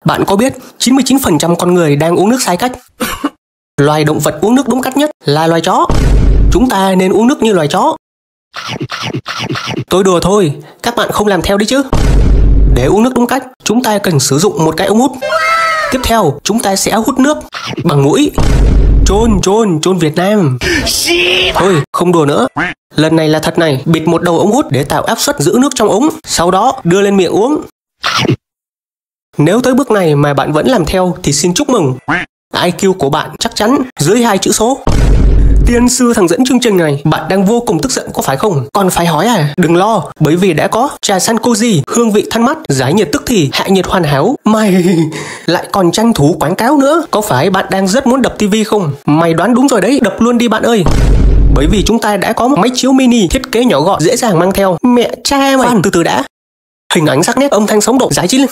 Bạn có biết 99% con người đang uống nước sai cách? Loài động vật uống nước đúng cách nhất là loài chó. Chúng ta nên uống nước như loài chó. Tôi đùa thôi, các bạn không làm theo đi chứ. Để uống nước đúng cách, chúng ta cần sử dụng một cái ống hút. Tiếp theo, chúng ta sẽ hút nước bằng mũi. Chôn Việt Nam. Thôi, không đùa nữa. Lần này là thật này, bịt một đầu ống hút để tạo áp suất giữ nước trong ống, sau đó đưa lên miệng uống. Nếu tới bước này mà bạn vẫn làm theo thì xin chúc mừng. IQ của bạn chắc chắn dưới 2 chữ số. Tiên sư thằng dẫn chương trình này, bạn đang vô cùng tức giận có phải không? Còn phải hỏi à? Đừng lo, bởi vì đã có trà săn Koji, hương vị thanh mát, giải nhiệt tức thì, hạ nhiệt hoàn hảo. Mày lại còn tranh thủ quảng cáo nữa. Có phải bạn đang rất muốn đập tivi không? Mày đoán đúng rồi đấy, đập luôn đi bạn ơi. Bởi vì chúng ta đã có một máy chiếu mini thiết kế nhỏ gọn, dễ dàng mang theo. Mẹ cha mày. Khoan, từ từ đã. Hình ảnh sắc nét, âm thanh sống động, giải trí lên.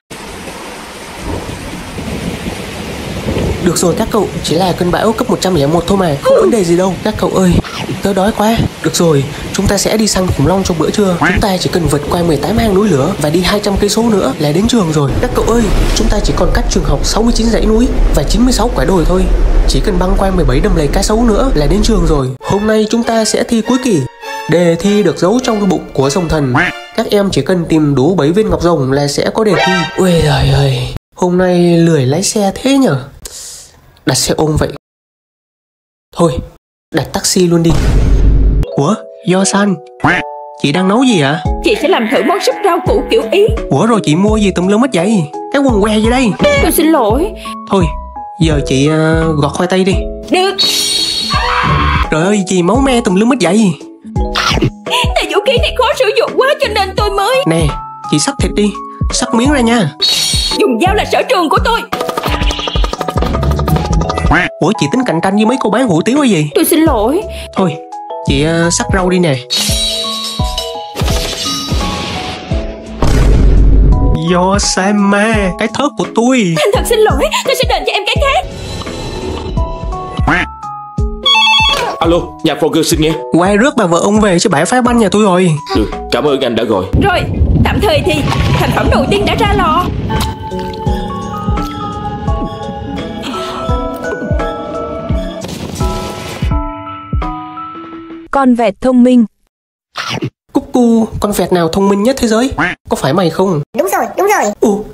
Được rồi các cậu, chỉ là cơn bão cấp 101 thôi mà, không vấn đề gì đâu. Các cậu ơi, tớ đói quá. Được rồi, chúng ta sẽ đi săn khủng long trong bữa trưa. Chúng ta chỉ cần vượt qua 18 hang núi lửa và đi 200 cây số nữa là đến trường rồi. Các cậu ơi, chúng ta chỉ còn cách trường học 69 dãy núi và 96 quả đồi thôi. Chỉ cần băng qua 17 đầm lầy cá sấu nữa là đến trường rồi. Hôm nay chúng ta sẽ thi cuối kỳ. Đề thi được giấu trong cái bụng của rồng thần. Các em chỉ cần tìm đủ 7 viên ngọc rồng là sẽ có đề thi. Ui giời ơi, hôm nay lười lái xe thế nhở. Đặt xe ôm vậy. Thôi, đặt taxi luôn đi. Ủa, Yo-san, chị đang nấu gì ạ? Chị sẽ làm thử món súp rau củ kiểu Ý. Ủa rồi chị mua gì tùm lum hết vậy? Cái quần què gì đây? Tôi xin lỗi. Thôi, giờ chị gọt khoai tây đi. Được. Trời ơi, gì máu me tùm lum hết vậy? Tại vũ khí này khó sử dụng quá cho nên tôi mới. Nè, chị xắt thịt đi, xắt miếng ra nha. Dùng dao là sở trường của tôi. Ủa chị tính cạnh tranh với mấy cô bán hủ tiếu hay gì? Tôi xin lỗi. Thôi, chị xắt rau đi nè. Yo-sama, cái thớt của tôi. Thành thật xin lỗi, tôi sẽ đền cho em cái khác. Alo, nhà Frogger xin nghe. Quay rước bà vợ ông về chứ bãi phá banh nhà tôi rồi. Được, cảm ơn anh đã gọi. Rồi, tạm thời thì thành phẩm đầu tiên đã ra lò. Con vẹt thông minh. Cúc cu, con vẹt nào thông minh nhất thế giới? Có phải mày không? Đúng rồi.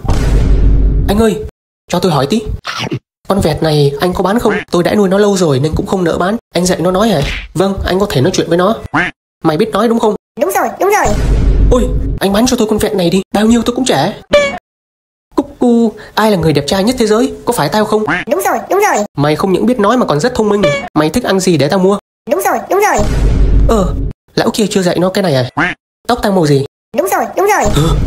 Anh ơi, cho tôi hỏi tí. Con vẹt này anh có bán không? Tôi đã nuôi nó lâu rồi nên cũng không nỡ bán. Anh dạy nó nói hả? Vâng, anh có thể nói chuyện với nó. Mày biết nói đúng không? Đúng rồi. Ôi, anh bán cho tôi con vẹt này đi, bao nhiêu tôi cũng trả. Cúc cu, ai là người đẹp trai nhất thế giới? Có phải tao không? Đúng rồi. Mày không những biết nói mà còn rất thông minh. Mày thích ăn gì để tao mua? Đúng rồi. Lão kia chưa dạy nó cái này à? Tóc tao màu gì? Đúng rồi.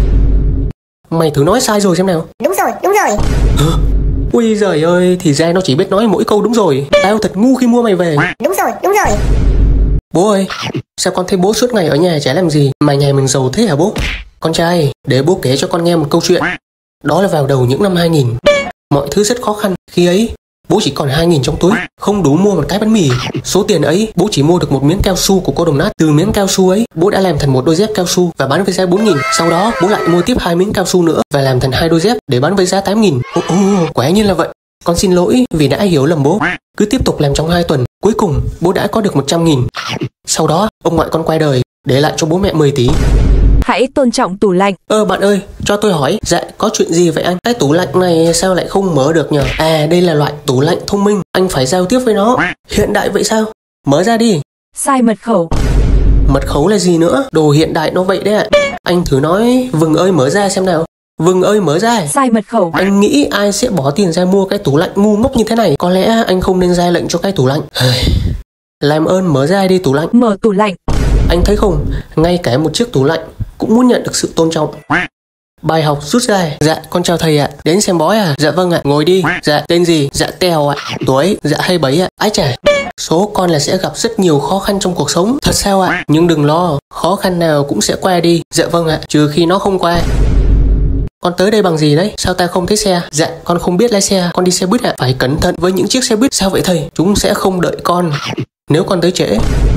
Mày thử nói sai rồi xem nào. Đúng rồi. Ui giời ơi, thì ra nó chỉ biết nói mỗi câu đúng rồi. Tao thật ngu khi mua mày về. Đúng rồi. Bố ơi, sao con thấy bố suốt ngày ở nhà chả làm gì mà nhà mình giàu thế hả bố? Con trai, để bố kể cho con nghe một câu chuyện. Đó là vào đầu những năm 2000, mọi thứ rất khó khăn. Khi ấy, bố chỉ còn 2.000 trong túi, không đủ mua một cái bánh mì. Số tiền ấy, bố chỉ mua được một miếng cao su của cô đồng nát. Từ miếng cao su ấy, bố đã làm thành một đôi dép cao su và bán với giá 4.000. Sau đó, bố lại mua tiếp 2 miếng cao su nữa và làm thành 2 đôi dép để bán với giá 8.000. Quả nhiên là vậy. Con xin lỗi vì đã hiểu lầm bố. Cứ tiếp tục làm trong 2 tuần, cuối cùng bố đã có được 100.000. Sau đó, ông ngoại con qua đời, để lại cho bố mẹ 10 tỷ. Hãy tôn trọng tủ lạnh. Bạn ơi, cho tôi hỏi. Dạ, có chuyện gì vậy anh? Cái tủ lạnh này sao lại không mở được nhờ? À, đây là loại tủ lạnh thông minh. Anh phải giao tiếp với nó. Hiện đại vậy sao? Mở ra đi. Sai mật khẩu. Mật khẩu là gì nữa? Đồ hiện đại nó vậy đấy ạ. Anh thử nói Vừng ơi mở ra xem nào. Vừng ơi mở ra. Sai mật khẩu. Anh nghĩ ai sẽ bỏ tiền ra mua cái tủ lạnh ngu ngốc như thế này? Có lẽ anh không nên ra lệnh cho cái tủ lạnh. Làm ơn mở ra đi tủ lạnh. Mở tủ lạnh. Anh thấy không? Ngay cả một chiếc tủ lạnh cũng muốn nhận được sự tôn trọng. Bài học rút ra. Dạ, con chào thầy ạ. Đến xem bói à? Dạ vâng ạ. Ngồi đi. Dạ, tên gì? Dạ Tèo ạ. Tuổi? Dạ 27 ạ. Ái chà, số con là sẽ gặp rất nhiều khó khăn trong cuộc sống. Thật sao ạ? Nhưng đừng lo, khó khăn nào cũng sẽ qua đi. Dạ vâng ạ. Trừ khi nó không qua. Con tới đây bằng gì đấy? Sao ta không thấy xe? Dạ, con không biết lái xe. Con đi xe buýt ạ. Phải cẩn thận với những chiếc xe buýt. Sao vậy thầy? Chúng sẽ không đợi con. Nếu con tới trễ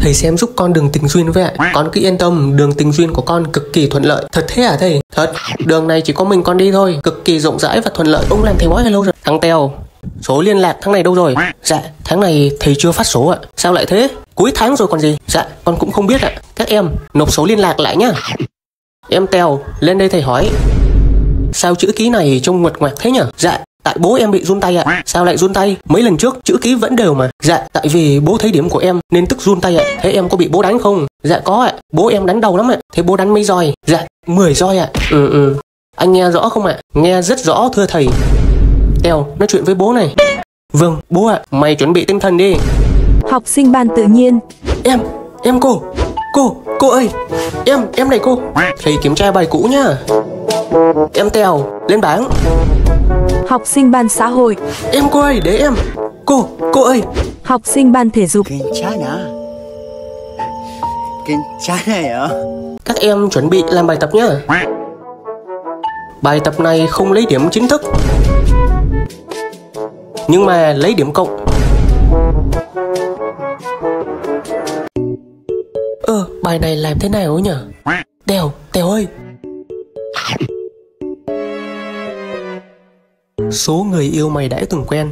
Thầy xem giúp con đường tình duyên với ạ. Con cứ yên tâm, đường tình duyên của con cực kỳ thuận lợi. Thật thế hả thầy? Thật, đường này chỉ có mình con đi thôi, cực kỳ rộng rãi và thuận lợi. Ông làm thầy bói hay lâu rồi? Thằng Tèo, số liên lạc tháng này đâu rồi? Dạ, tháng này thầy chưa phát số ạ. Sao lại thế? Cuối tháng rồi còn gì? Dạ, con cũng không biết ạ. Các em, nộp số liên lạc lại nhá. Em Tèo, lên đây thầy hỏi. Sao chữ ký này trông nguệch ngoạc thế nhỉ? Dạ, tại bố em bị run tay ạ. Sao lại run tay? Mấy lần trước chữ ký vẫn đều mà. Dạ, tại vì bố thấy điểm của em nên tức run tay ạ. Thế em có bị bố đánh không? Dạ có ạ, bố em đánh đầu lắm ạ. Thế bố đánh mấy roi? Dạ, 10 roi ạ. Anh nghe rõ không ạ? Nghe rất rõ thưa thầy. Tèo, nói chuyện với bố này. Vâng, bố ạ. Mày chuẩn bị tinh thần đi. Học sinh ban tự nhiên. Em cô ơi. Em này cô. Thầy kiểm tra bài cũ nhá. Em Tèo, lên bảng. Học sinh ban xã hội. Em cô ơi, để em. Cô ơi. Học sinh ban thể dục. 괜찮아요. Các em chuẩn bị làm bài tập nhá. Bài tập này không lấy điểm chính thức, nhưng mà lấy điểm cộng. Bài này làm thế nào nhỉ? Tèo ơi. Số người yêu mày đã từng quen.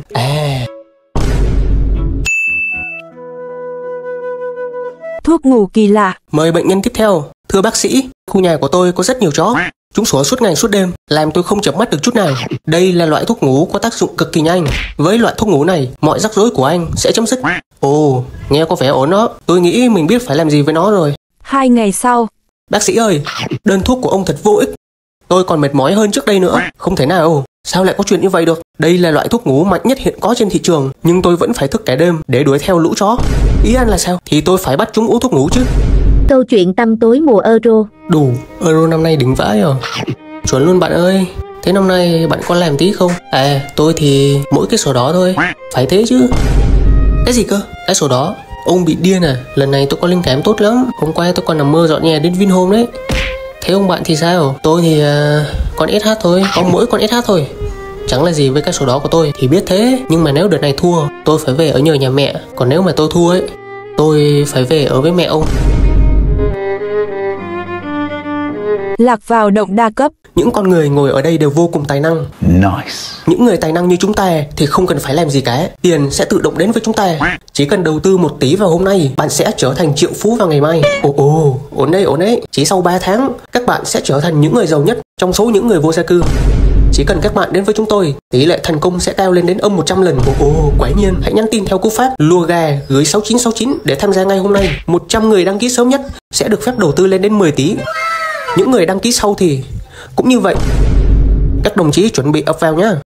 Thuốc ngủ kỳ lạ. Mời bệnh nhân tiếp theo. Thưa bác sĩ, khu nhà của tôi có rất nhiều chó. Chúng sủa suốt ngày suốt đêm, làm tôi không chợp mắt được chút nào. Đây là loại thuốc ngủ có tác dụng cực kỳ nhanh. Với loại thuốc ngủ này, mọi rắc rối của anh sẽ chấm dứt. Ồ, nghe có vẻ ổn đó. Tôi nghĩ mình biết phải làm gì với nó rồi. 2 ngày sau. Bác sĩ ơi, đơn thuốc của ông thật vô ích. Tôi còn mệt mỏi hơn trước đây nữa. Không thể nào, sao lại có chuyện như vậy được? Đây là loại thuốc ngủ mạnh nhất hiện có trên thị trường, nhưng tôi vẫn phải thức cả đêm để đuổi theo lũ chó. Ý anh là sao? Thì tôi phải bắt chúng uống thuốc ngủ chứ. Câu chuyện tăm tối mùa Euro. Đủ, Euro năm nay đỉnh vãi rồi. Chuẩn luôn bạn ơi. Thế năm nay bạn có làm tí không? Tôi thì mỗi cái sổ đỏ thôi. Phải thế chứ. Cái gì cơ? Cái sổ đỏ? Ông bị điên à? Lần này tôi có linh cảm tốt lắm. Hôm qua tôi còn nằm mơ dọn nhà đến Vinhome đấy. Thế ông bạn thì sao? Tôi thì con SH thôi. Có mỗi con SH thôi. Chẳng là gì với cái sổ đỏ của tôi thì biết thế. Nhưng mà nếu đợt này thua, tôi phải về ở nhờ nhà mẹ. Còn nếu mà tôi thua ấy, tôi phải về ở với mẹ ông. Lạc vào động đa cấp. Những con người ngồi ở đây đều vô cùng tài năng. Nice. Những người tài năng như chúng ta thì không cần phải làm gì cả. Tiền sẽ tự động đến với chúng ta. Chỉ cần đầu tư 1 tỷ vào hôm nay, bạn sẽ trở thành triệu phú vào ngày mai. Ổn đấy. Chỉ sau 3 tháng, các bạn sẽ trở thành những người giàu nhất trong số những người vô gia cư. Chỉ cần các bạn đến với chúng tôi, tỷ lệ thành công sẽ cao lên đến âm 100 lần. Quả nhiên, hãy nhắn tin theo cú pháp lùa gà gửi 6969 để tham gia ngay hôm nay. 100 người đăng ký sớm nhất sẽ được phép đầu tư lên đến 10 tỷ. Những người đăng ký sau thì cũng như vậy. Các đồng chí chuẩn bị ập vào nhá.